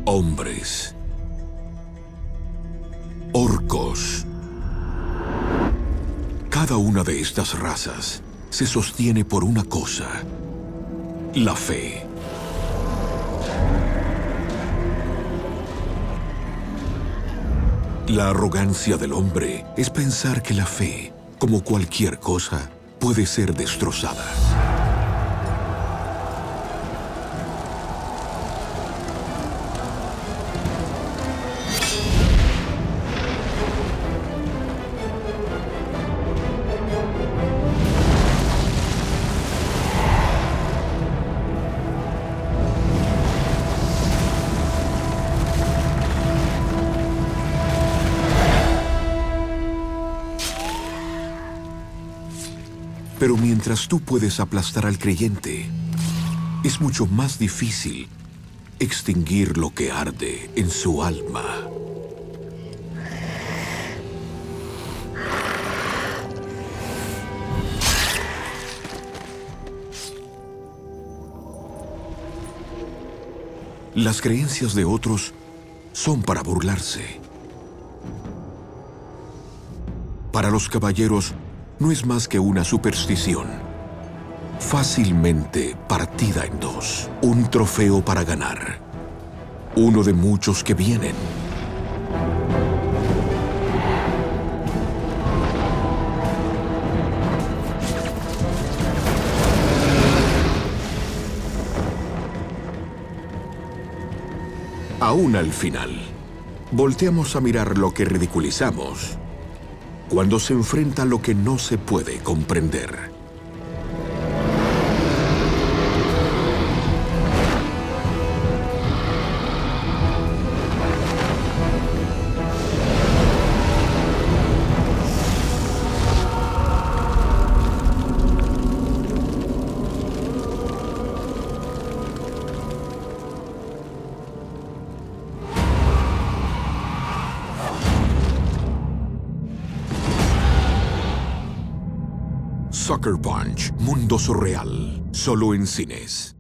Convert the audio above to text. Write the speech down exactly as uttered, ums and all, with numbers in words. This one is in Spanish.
Hombres. Orcos. Cada una de estas razas se sostiene por una cosa: la fe. La arrogancia del hombre es pensar que la fe, como cualquier cosa, puede ser destrozada. Pero mientras tú puedes aplastar al creyente, es mucho más difícil extinguir lo que arde en su alma. Las creencias de otros son para burlarse. Para los caballeros, no es más que una superstición, fácilmente partida en dos. Un trofeo para ganar. Uno de muchos que vienen. Aún al final, volteamos a mirar lo que ridiculizamos cuando se enfrenta a lo que no se puede comprender. Sucker Punch, mundo surreal, solo en cines.